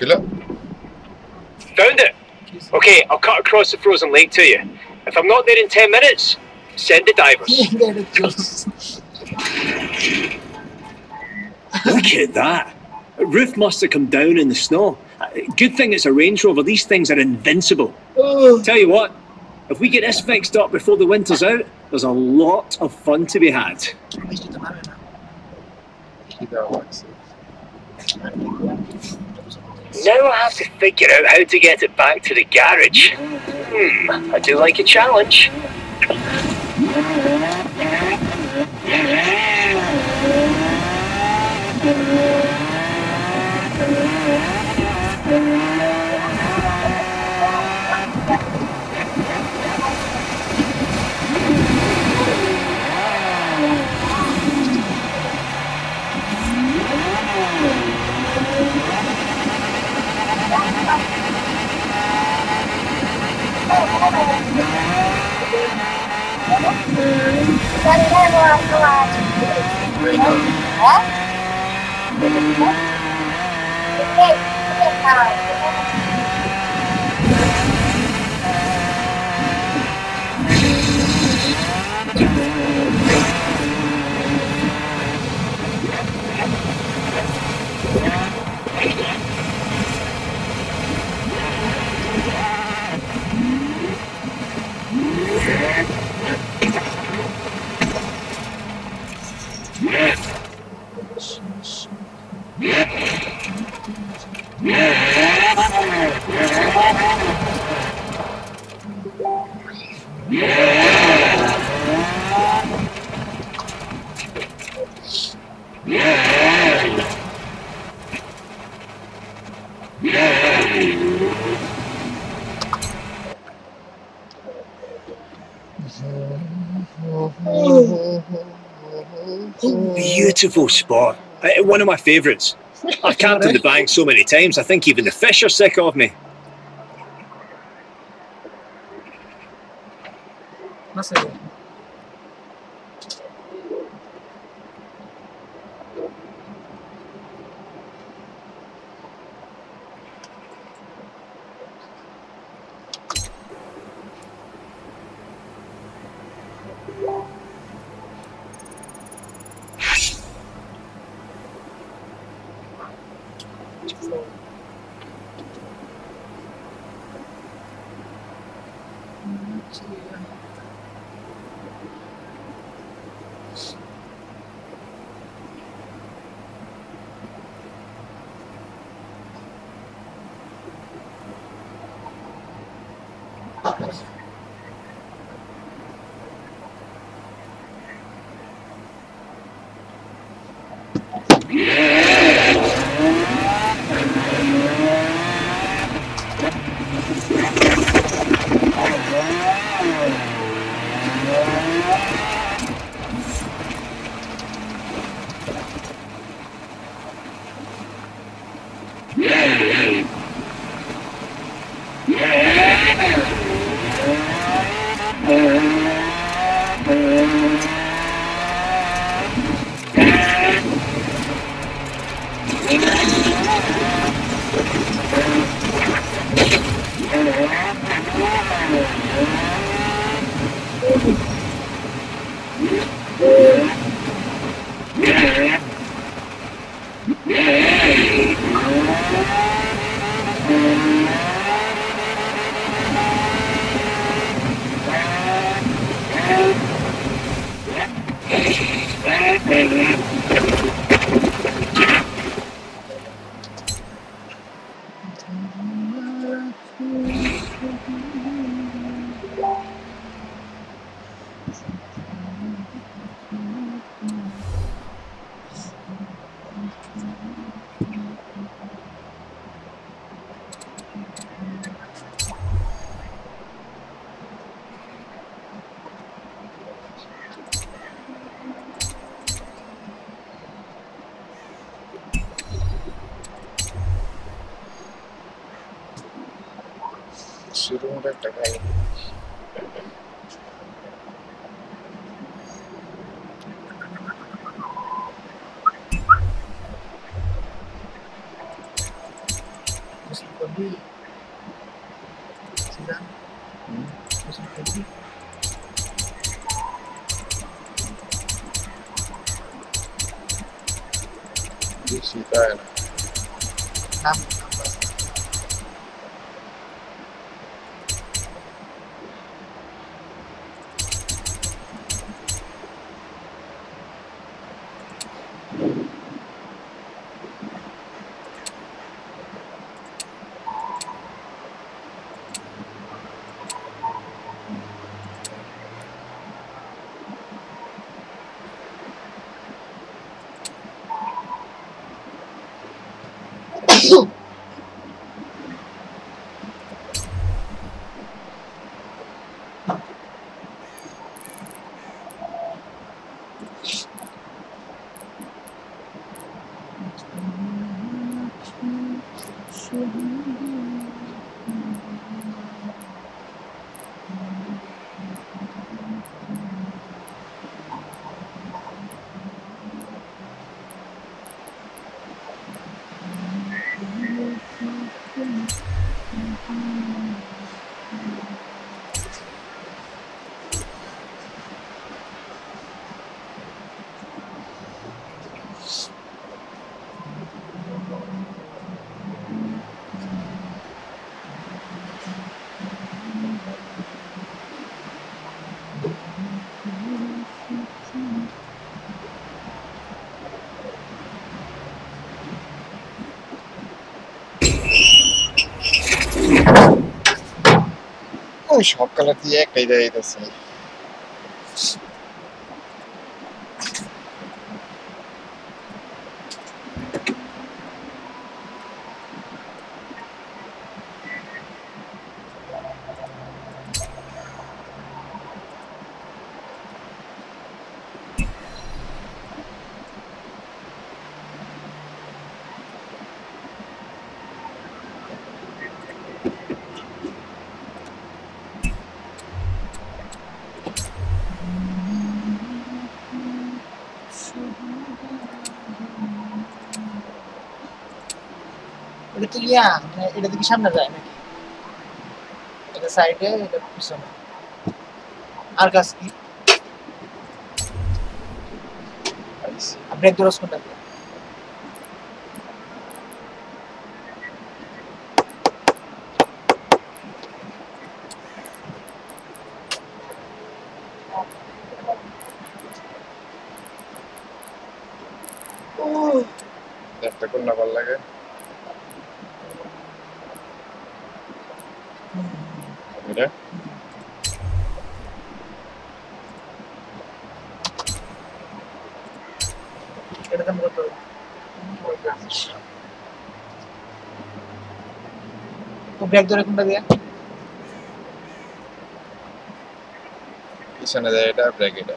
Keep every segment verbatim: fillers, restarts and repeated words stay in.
كده. Found it. Okay, I'll cut across the frozen lake to you. If I'm not there in ten minutes, send the divers. Look at that. The roof must have come down in the snow. Good thing it's a Range Rover. These things are invincible. Oh. Tell you what, if we get this fixed up before the winter's out, there's a lot of fun to be had. Now I have to figure out how to get it back to the garage. Hmm, I do like a challenge. Beautiful spot. Uh, One of my favourites. I've camped in the bank so many times, I think even the fish are sick of me. Sita है ना সকালে দিয়ে একটাই যাইতেছে এটা তো ইয়া মানে এটা দিকে সামনে যায় নাকি এটা সাইডে এটা পিছনে আর কাজ কি ব্রেক দরজ কোনটা একটা কোন না ভালো লাগে এটা এটা দাম কত তো ব্রেক ধরে কোনটা দিয়া পিছনে যায় এটা ব্রেক এটা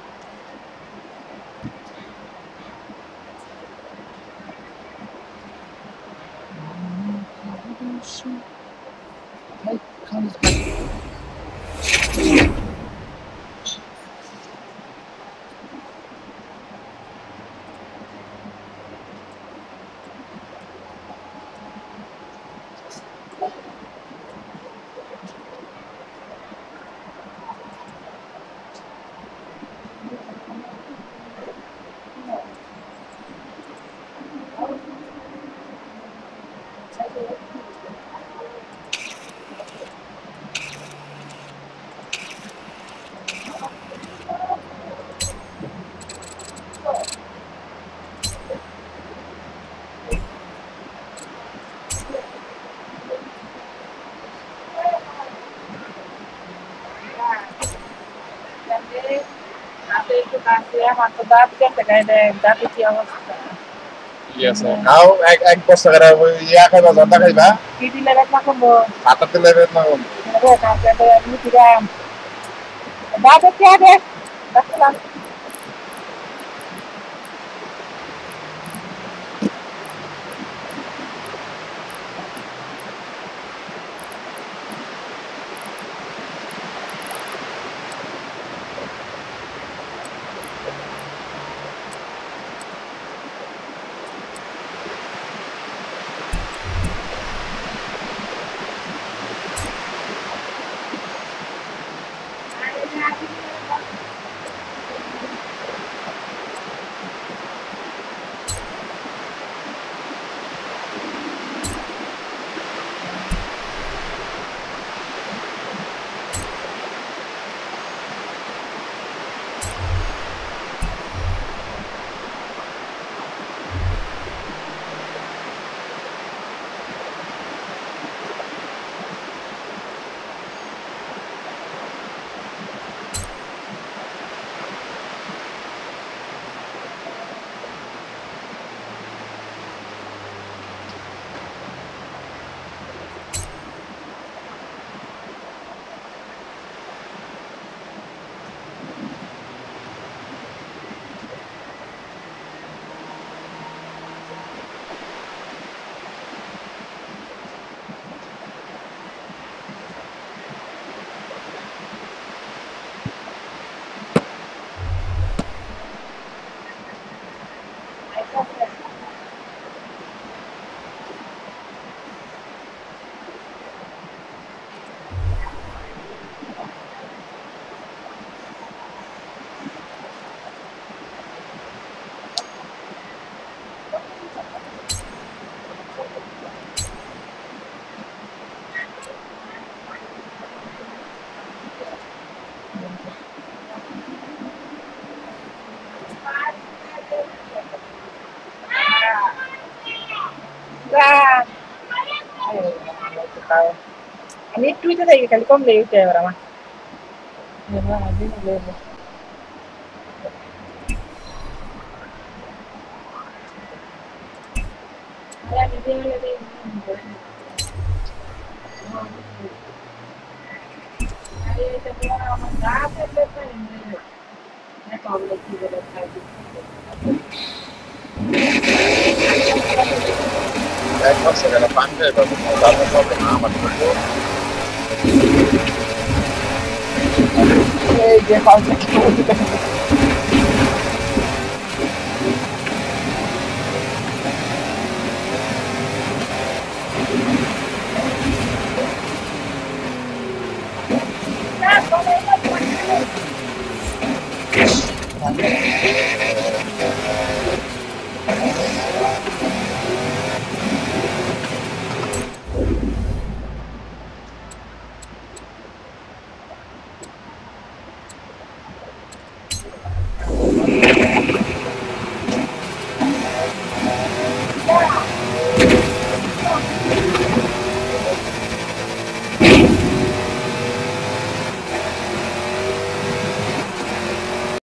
Yes, now এক এক বস্তা করে ইয়া খাইবা জর্দা খাইবা কি দিলে রেট না কমবো হাতে দিলে রেট না কম রে কাছে তো আমি কিরাম বাবা কি আছে দেখলাম Lah. Ayo, aku tahu. Ini tweet ada kali kom lewat ya orang mah. Memang ada ni lewat. Ayah ni dia lagi. Ayah itu orang mana dah lepas ni. Saya tahu lagi dia lepas. Eh, forse che la panca è proprio un dato proprio una ma tutto. Eh, dia falta tudo.